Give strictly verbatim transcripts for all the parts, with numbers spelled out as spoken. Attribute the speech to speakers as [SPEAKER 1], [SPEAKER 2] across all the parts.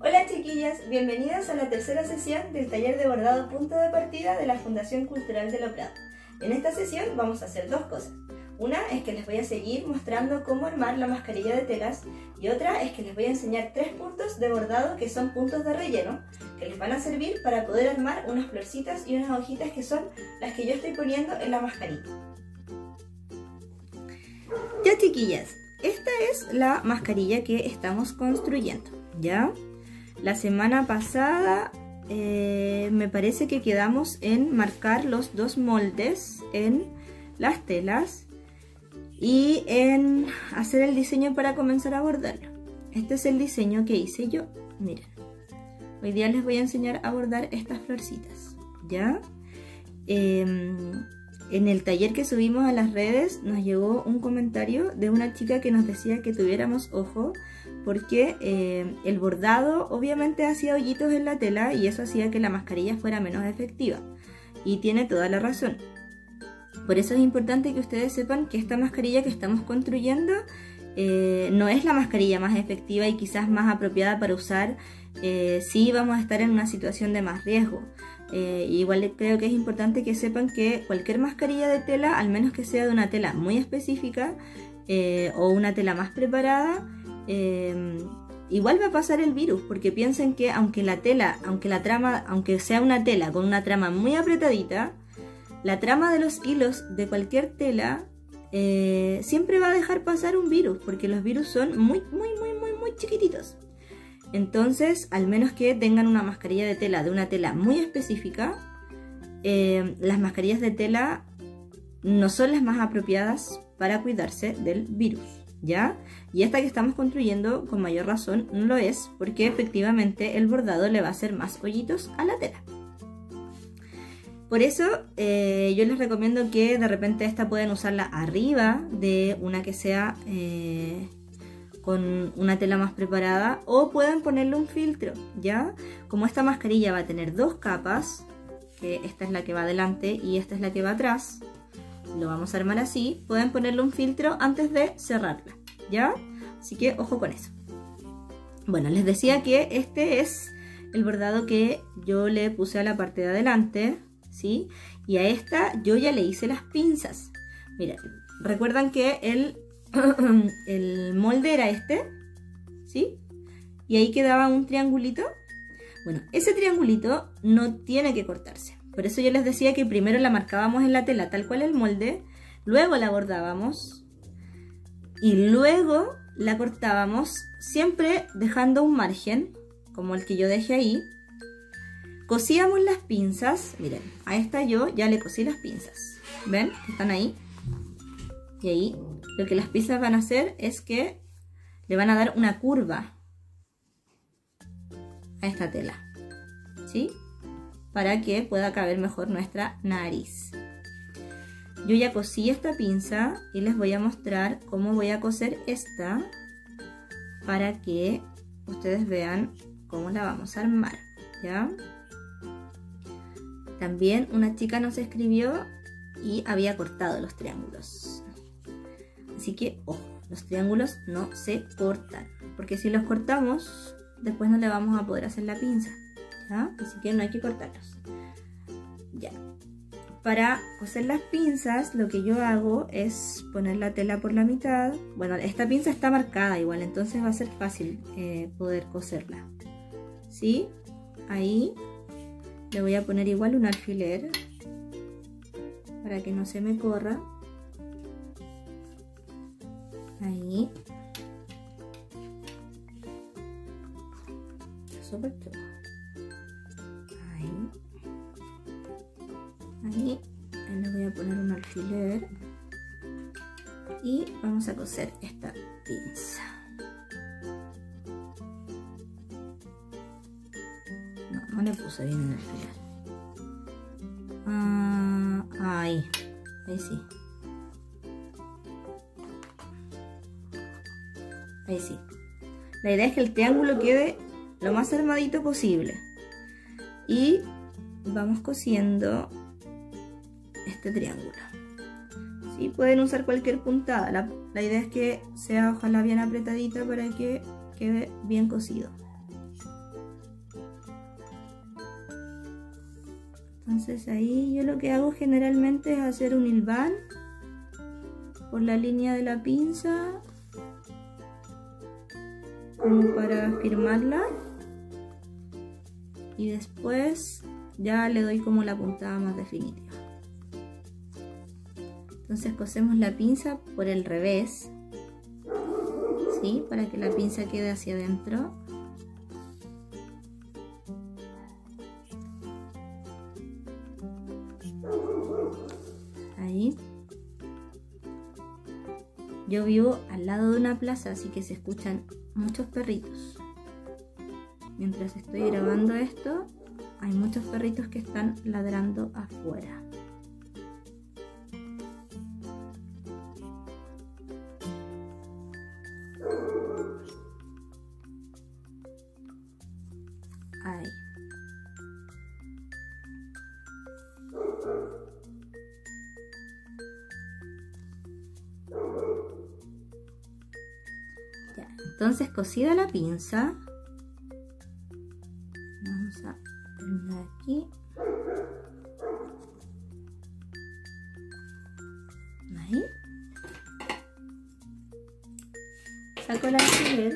[SPEAKER 1] Hola chiquillas, bienvenidas a la tercera sesión del taller de bordado Punto de Partida de la Fundación Cultural de Lo Prado. En esta sesión vamos a hacer dos cosas. Una es que les voy a seguir mostrando cómo armar la mascarilla de telas y otra es que les voy a enseñar tres puntos de bordado que son puntos de relleno que les van a servir para poder armar unas florcitas y unas hojitas que son las que yo estoy poniendo en la mascarilla. Ya chiquillas, esta es la mascarilla que estamos construyendo, ¿ya? La semana pasada eh, me parece que quedamos en marcar los dos moldes en las telas y en hacer el diseño para comenzar a bordarlo. Este es el diseño que hice yo. Miren, hoy día les voy a enseñar a bordar estas florcitas, ¿ya? Eh, en el taller que subimos a las redes nos llegó un comentario de una chica que nos decía que tuviéramos ojo porque eh, el bordado obviamente hacía hoyitos en la tela y eso hacía que la mascarilla fuera menos efectiva. Y tiene toda la razón. Por eso es importante que ustedes sepan que esta mascarilla que estamos construyendo eh, no es la mascarilla más efectiva y quizás más apropiada para usar eh, si vamos a estar en una situación de más riesgo. Eh, igual creo que es importante que sepan que cualquier mascarilla de tela, al menos que sea de una tela muy específica eh, o una tela más preparada, eh, igual va a pasar el virus, porque piensen que aunque la tela, aunque la trama, aunque sea una tela con una trama muy apretadita, la trama de los hilos de cualquier tela eh, siempre va a dejar pasar un virus, porque los virus son muy, muy, muy, muy, muy chiquititos. Entonces, al menos que tengan una mascarilla de tela de una tela muy específica, eh, las mascarillas de tela no son las más apropiadas para cuidarse del virus, ¿ya? Y esta que estamos construyendo, con mayor razón, no lo es, porque efectivamente el bordado le va a hacer más hoyitos a la tela. Por eso eh, yo les recomiendo que de repente esta pueden usarla arriba de una que sea eh, con una tela más preparada, o pueden ponerle un filtro, ¿ya? Como esta mascarilla va a tener dos capas, que esta es la que va adelante y esta es la que va atrás, lo vamos a armar así, pueden ponerle un filtro antes de cerrarla, ¿ya? Así que ojo con eso. Bueno, les decía que este es el bordado que yo le puse a la parte de adelante, ¿sí? Y a esta yo ya le hice las pinzas. Miren, recuerdan que el, el molde era este, ¿sí? Y ahí quedaba un triangulito. Bueno, ese triangulito no tiene que cortarse. Por eso yo les decía que primero la marcábamos en la tela tal cual el molde, luego la bordábamos y luego la cortábamos, siempre dejando un margen, como el que yo dejé ahí. Cosíamos las pinzas, miren, a esta yo ya le cosí las pinzas, ¿ven? Están ahí. Y ahí lo que las pinzas van a hacer es que le van a dar una curva a esta tela, ¿sí? Para que pueda caber mejor nuestra nariz. Yo ya cosí esta pinza y les voy a mostrar cómo voy a coser esta para que ustedes vean cómo la vamos a armar, ¿ya? También una chica nos escribió y había cortado los triángulos. Así que, ojo, los triángulos no se cortan, porque si los cortamos, después no le vamos a poder hacer la pinza, ¿ya? Así que no hay que cortarlos. Ya. Para coser las pinzas, lo que yo hago es poner la tela por la mitad. Bueno, esta pinza está marcada igual, entonces va a ser fácil eh, poder coserla, ¿sí? Ahí le voy a poner igual un alfiler para que no se me corra. Ahí. Súper chulo. Ahí. Ahí. Ahí le voy a poner un alfiler. Y vamos a coser esta pinza. No, no le puse bien el alfiler. Ah, ahí. Ahí sí. Ahí sí. La idea es que el triángulo quede lo más armadito posible. Y vamos cosiendo este triángulo. ¿Sí? Pueden usar cualquier puntada. La, la idea es que sea ojalá bien apretadita para que quede bien cosido. Entonces ahí yo lo que hago generalmente es hacer un hilván por la línea de la pinza, como para firmarla, y después ya le doy como la puntada más definitiva. Entonces cosemos la pinza por el revés, ¿sí? Para que la pinza quede hacia adentro. Ahí. Yo vivo al lado de una plaza, así que se escuchan muchos perritos. Mientras estoy grabando esto, hay muchos perritos que están ladrando afuera. Ahí. Ya, entonces cosida la pinza, vamos a terminar aquí. Ahí. Saco el alfiler.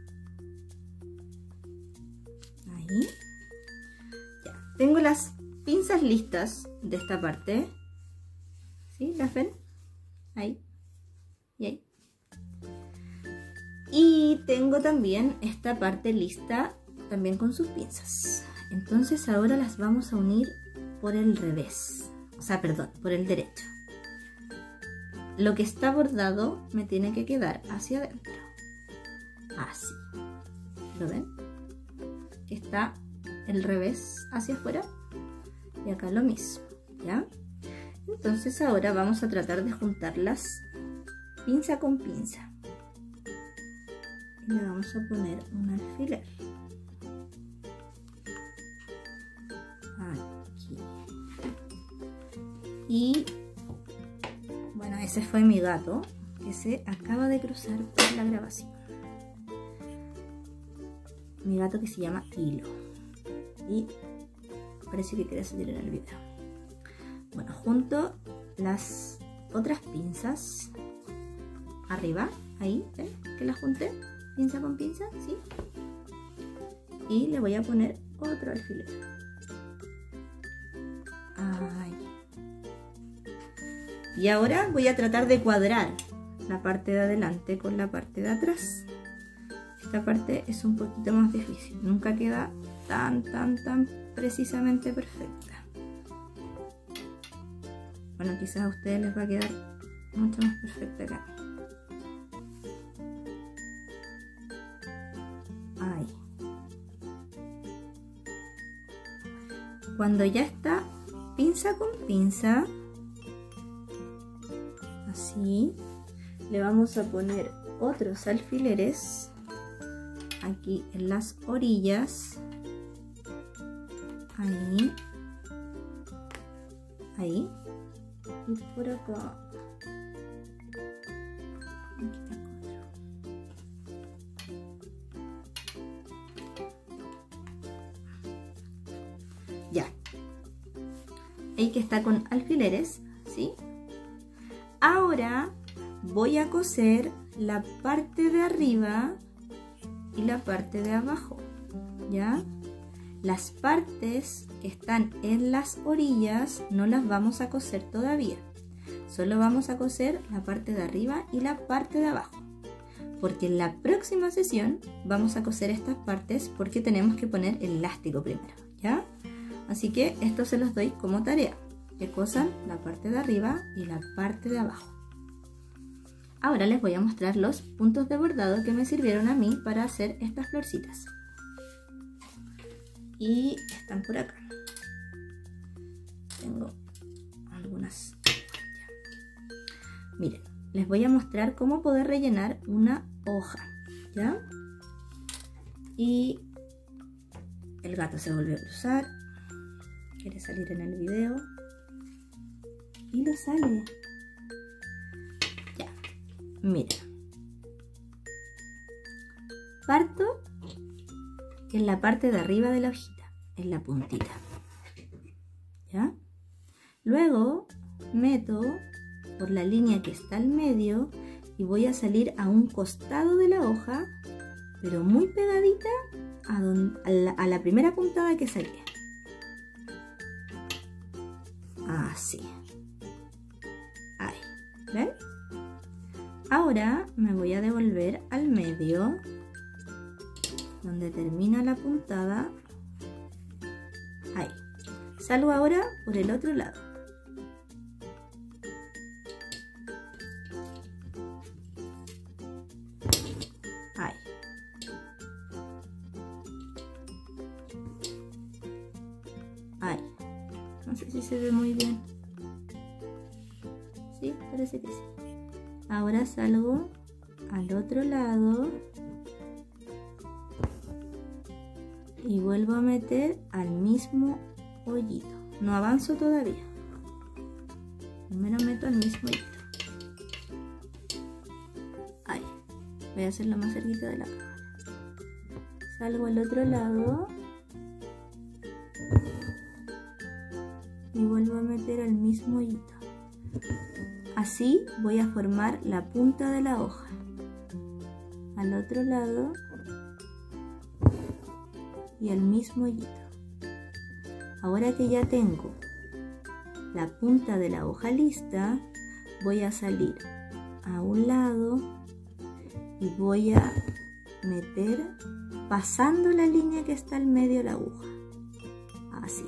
[SPEAKER 1] Ahí. Ya. Tengo las pinzas listas de esta parte. ¿Sí? ¿Las ven? Ahí. Y ahí. Y tengo también esta parte lista también con sus pinzas. Entonces ahora las vamos a unir por el revés. O sea, perdón, por el derecho. Lo que está bordado me tiene que quedar hacia adentro. Así. ¿Lo ven? Que está el revés hacia afuera. Y acá lo mismo. ¿Ya? Entonces ahora vamos a tratar de juntarlas pinza con pinza. Y le vamos a poner un alfiler. Aquí. Y bueno, ese fue mi gato que se acaba de cruzar por la grabación. Mi gato que se llama Hilo. Y parece que quiere salir en el video. Bueno, junto las otras pinzas arriba, ahí, ¿ven? Que las junté, pinza con pinza, ¿sí? Y le voy a poner otro alfiler. Ahí. Y ahora voy a tratar de cuadrar la parte de adelante con la parte de atrás. Esta parte es un poquito más difícil, nunca queda tan, tan, tan precisamente perfecta. Bueno, quizás a ustedes les va a quedar mucho más perfecta acá. Ahí. Cuando ya está pinza con pinza, así, le vamos a poner otros alfileres aquí en las orillas. Ahí. Ahí. Y por acá. Aquí está otro. Ya. Ahí que está con alfileres, ¿sí? Ahora voy a coser la parte de arriba y la parte de abajo, ¿ya? Las partes que están en las orillas no las vamos a coser todavía. Solo vamos a coser la parte de arriba y la parte de abajo. Porque en la próxima sesión vamos a coser estas partes porque tenemos que poner el elástico primero, ¿ya? Así que esto se los doy como tarea. Que cosan la parte de arriba y la parte de abajo. Ahora les voy a mostrar los puntos de bordado que me sirvieron a mí para hacer estas florcitas. Y están por acá. Tengo algunas. Miren, les voy a mostrar cómo poder rellenar una hoja, ¿ya? Y el gato se volvió a cruzar. Quiere salir en el video. Y lo sale. Ya, miren. Parto en la parte de arriba de la hojita, en la puntita. ¿ya? Luego meto por la línea que está al medio y voy a salir a un costado de la hoja, pero muy pegadita a, donde, a, la, a la primera puntada que saqué. Así. Ahí. ¿Ven? Ahora me voy a devolver al medio, donde termina la puntada. Ahí. Salgo ahora por el otro lado. Ahí. Ahí. No sé si se ve muy bien. Sí, parece que sí. Ahora salgo al otro lado y vuelvo a meter al mismo hoyito. No avanzo todavía. Primero meto al mismo hoyito. Ahí. Voy a hacerlo más cerquita de la cámara. Salgo al otro lado y vuelvo a meter al mismo hoyito. Así voy a formar la punta de la hoja. Al otro lado y al mismo hoyito. Ahora que ya tengo la punta de la hoja lista, voy a salir a un lado y voy a meter pasando la línea que está al medio de la aguja. Así.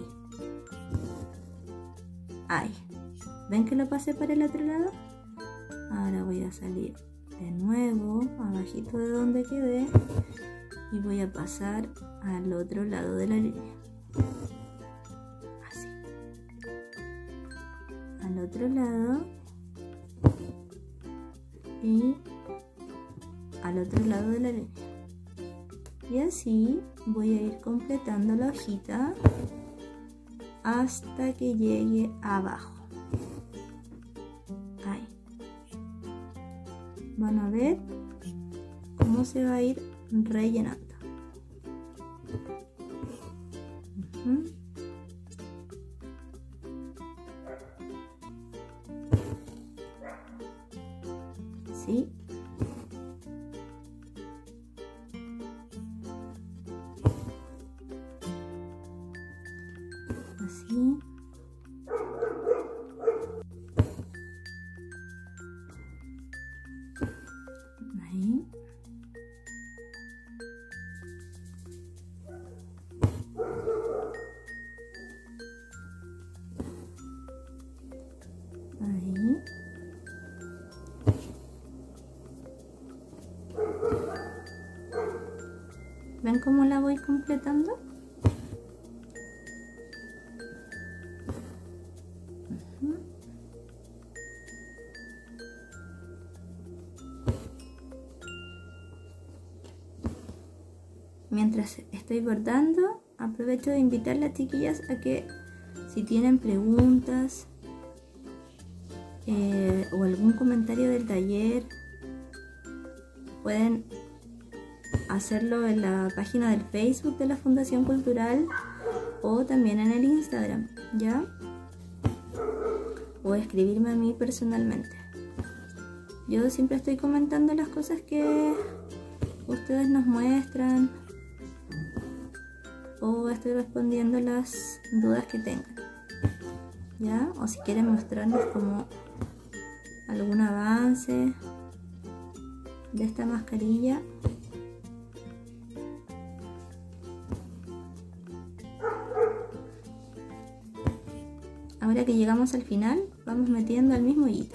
[SPEAKER 1] Ahí. ¿Ven que lo pasé para el otro lado? Ahora voy a salir de nuevo abajito de donde quedé y voy a pasar al otro lado de la línea. Así. Al otro lado y al otro lado de la línea. Y así voy a ir completando la hojita hasta que llegue abajo. Ahí. Van a ver cómo se va a ir rellenando. Uh-huh. ¿Sí? Así. Ahí. Ahí. ¿Ven cómo la voy completando? Uh-huh. Mientras estoy bordando, aprovecho de invitar a las chiquillas a que si tienen preguntas eh, o algún comentario del taller, pueden hacerlo en la página del Facebook de la Fundación Cultural o también en el Instagram, ¿ya? O escribirme a mí personalmente. Yo siempre estoy comentando las cosas que ustedes nos muestran o estoy respondiendo las dudas que tengan, ¿ya? O si quieren mostrarnos como algún avance de esta mascarilla. Ahora que llegamos al final, vamos metiendo al mismo hilo.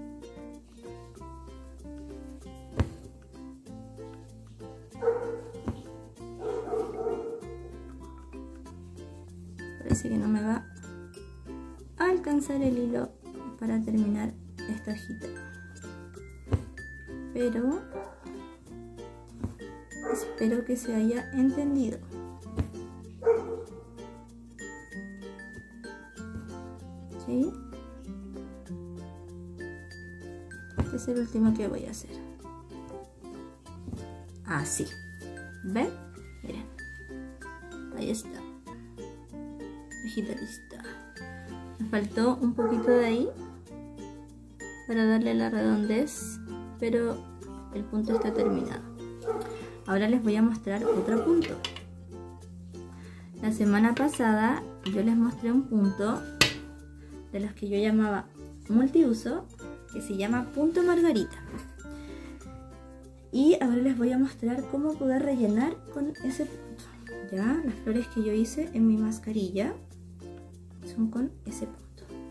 [SPEAKER 1] Parece que no me va a alcanzar el hilo para terminar esta hojita, pero espero que se haya entendido. ¿Sí? Este es el último que voy a hacer. Así. ¿Ven? Miren. Ahí está. Hojita lista. faltó un poquito de ahí para darle la redondez, pero el punto está terminado. Ahora les voy a mostrar otro punto. La semana pasada yo les mostré un punto de los que yo llamaba multiuso, que se llama punto margarita. Y ahora les voy a mostrar cómo poder rellenar con ese punto. Ya, las flores que yo hice en mi mascarilla son con ese punto.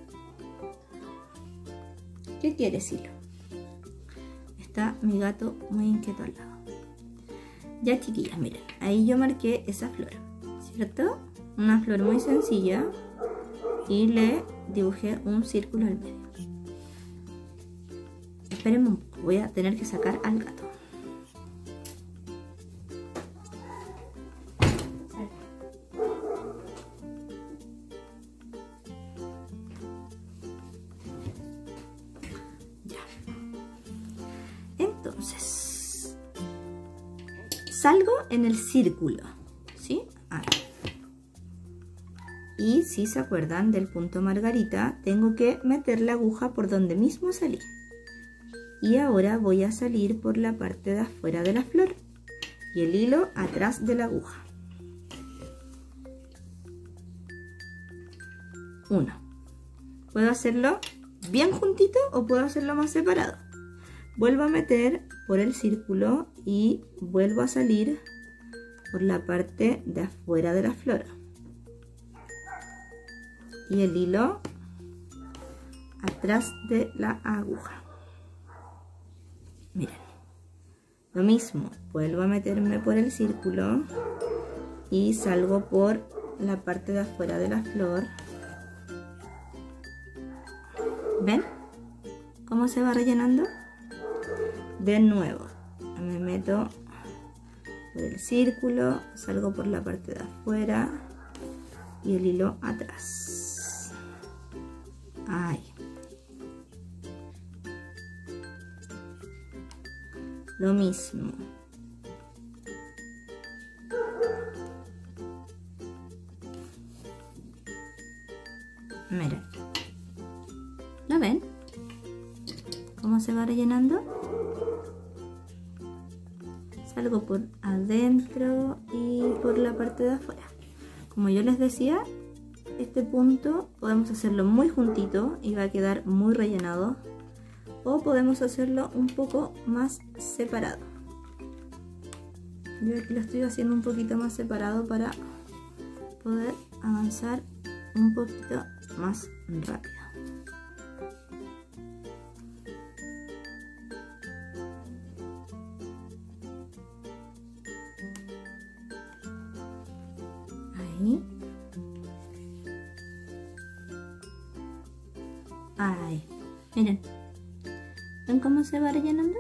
[SPEAKER 1] ¿Qué quiere decirlo? Está mi gato muy inquieto al lado. Ya, chiquillas, miren, ahí yo marqué esa flor, ¿cierto? Una flor muy sencilla y le dibujé un círculo al medio. Espérenme un poco, voy a tener que sacar al gato. Entonces, salgo en el círculo, ¿sí? Ahí. Y si se acuerdan del punto margarita, tengo que meter la aguja por donde mismo salí. Y ahora voy a salir por la parte de afuera de la flor y el hilo atrás de la aguja. Uno. Puedo hacerlo bien juntito o puedo hacerlo más separado. Vuelvo a meter por el círculo y vuelvo a salir por la parte de afuera de la flor. Y el hilo atrás de la aguja. Miren, lo mismo, vuelvo a meterme por el círculo y salgo por la parte de afuera de la flor. ¿Ven cómo se va rellenando? De nuevo, me meto por el círculo, salgo por la parte de afuera y el hilo atrás. Ahí. Lo mismo. Miren. ¿Lo ven? ¿Cómo se va rellenando? Salgo por adentro y por la parte de afuera. Como yo les decía, este punto podemos hacerlo muy juntito y va a quedar muy rellenado. O podemos hacerlo un poco más separado. Yo aquí lo estoy haciendo un poquito más separado para poder avanzar un poquito más rápido. Ahí. Ahí. Miren. ¿Ven cómo se va rellenando?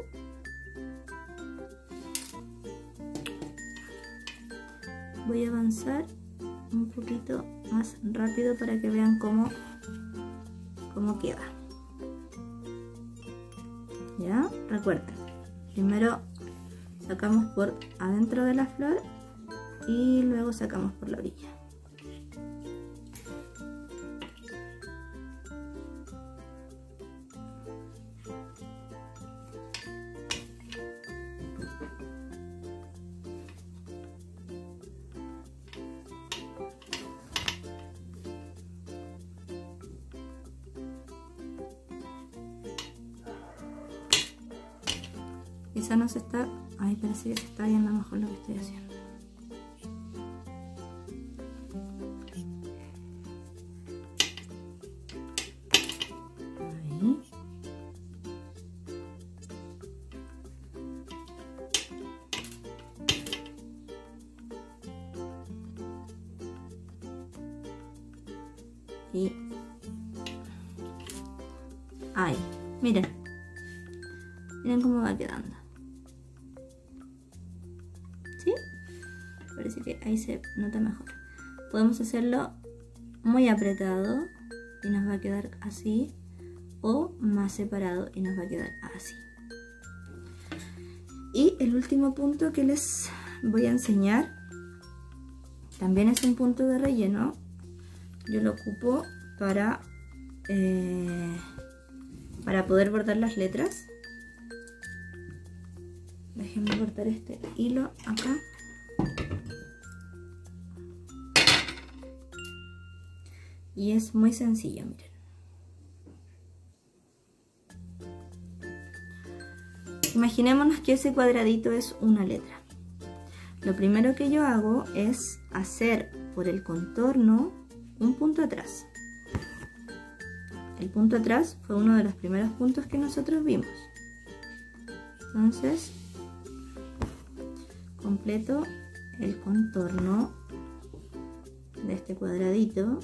[SPEAKER 1] Voy a avanzar un poquito más rápido para que vean cómo, cómo queda. ¿Ya? Recuerden, primero sacamos por adentro de la flor y luego sacamos por la orilla. Quizá no se está... Ay, parece que se está viendo mejor lo que estoy haciendo. Ahí. Y... ahí. Miren. Miren cómo va quedando. ¿Sí? Parece que ahí se nota mejor. Podemos hacerlo muy apretado y nos va a quedar así, o más separado y nos va a quedar así. Y el último punto que les voy a enseñar también es un punto de relleno. Yo lo ocupo para eh, para poder bordar las letras. Déjenme cortar este hilo acá. Y es muy sencillo, miren. Imaginémonos que ese cuadradito es una letra. Lo primero que yo hago es hacer por el contorno un punto atrás. El punto atrás fue uno de los primeros puntos que nosotros vimos. Entonces, completo el contorno de este cuadradito.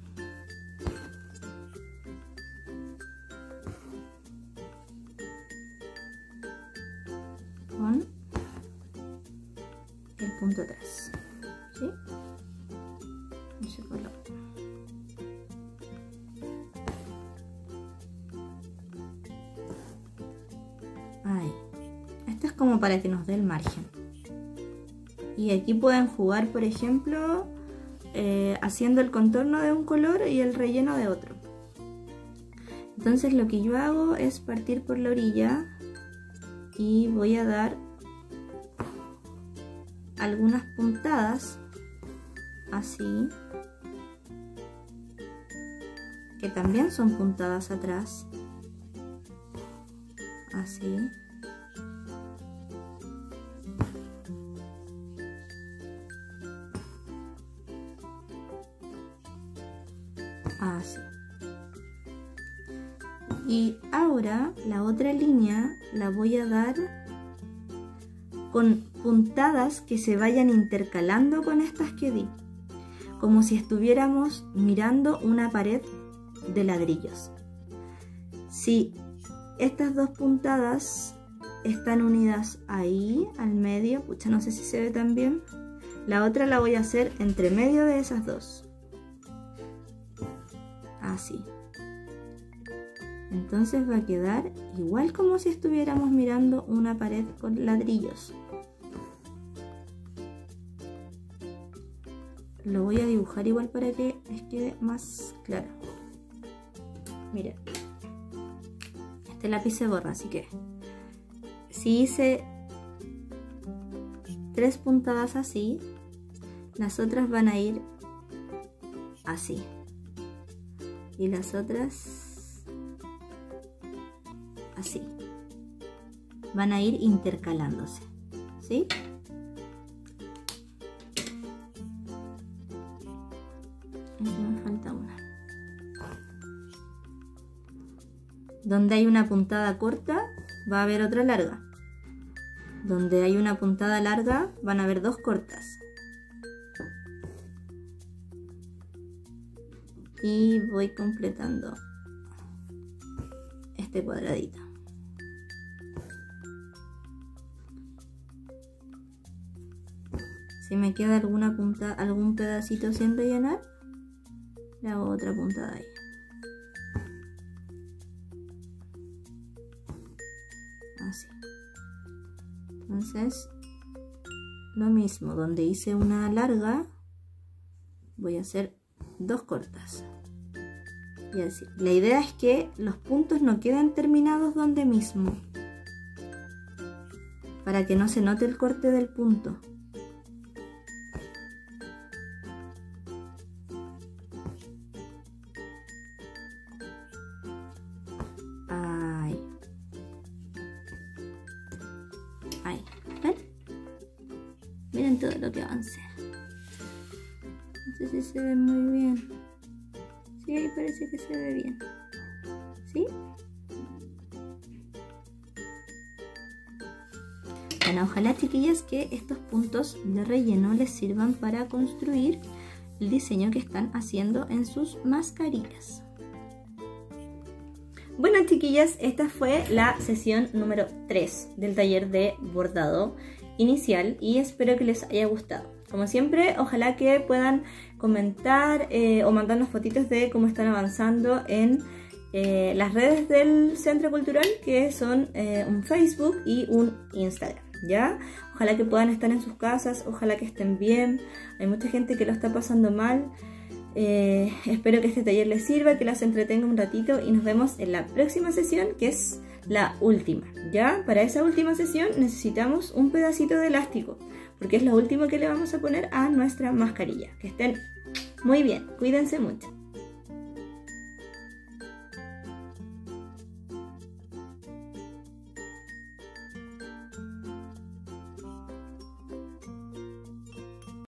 [SPEAKER 1] Con el punto atrás, ¿sí? Ese color. Ahí. Esto es como para que nos dé el margen. Y aquí pueden jugar, por ejemplo, eh, haciendo el contorno de un color y el relleno de otro. Entonces lo que yo hago es partir por la orilla y voy a dar algunas puntadas así, que también son puntadas atrás, así. Así. Y ahora la otra línea la voy a dar con puntadas que se vayan intercalando con estas que di, como si estuviéramos mirando una pared de ladrillos. Si estas dos puntadas están unidas ahí al medio, pucha, no sé si se ve tan bien, la otra la voy a hacer entre medio de esas dos, así. Entonces va a quedar igual como si estuviéramos mirando una pared con ladrillos. Lo voy a dibujar igual para que les quede más claro. Miren, este lápiz se borra, así que si hice tres puntadas así, las otras van a ir así. Y las otras así. Van a ir intercalándose, ¿sí? Me falta una. Donde hay una puntada corta, va a haber otra larga. Donde hay una puntada larga, van a haber dos cortas. Y voy completando este cuadradito. Si me queda alguna punta, algún pedacito sin rellenar, le hago otra puntada ahí. Así. Entonces, lo mismo, donde hice una larga, voy a hacer dos cortas. Y así. La idea es que los puntos no queden terminados donde mismo, para que no se note el corte del punto. Ahí. Ahí. ¿Ven? Miren todo lo que avancé. No sé si se ve muy bien. Sí, ahí parece que se ve bien. ¿Sí? Bueno, ojalá, chiquillas, que estos puntos de relleno les sirvan para construir el diseño que están haciendo en sus mascarillas. Bueno, chiquillas, esta fue la sesión número tres del taller de bordado inicial y espero que les haya gustado. Como siempre, ojalá que puedan comentar eh, o mandarnos fotitos de cómo están avanzando en eh, las redes del Centro Cultural, que son eh, un Facebook y un Instagram, ¿ya? Ojalá que puedan estar en sus casas, ojalá que estén bien. Hay mucha gente que lo está pasando mal, Eh, espero que este taller les sirva, que las entretenga un ratito y nos vemos en la próxima sesión, que es la última. Ya, para esa última sesión necesitamos un pedacito de elástico, porque es lo último que le vamos a poner a nuestra mascarilla. Que estén muy bien, cuídense mucho.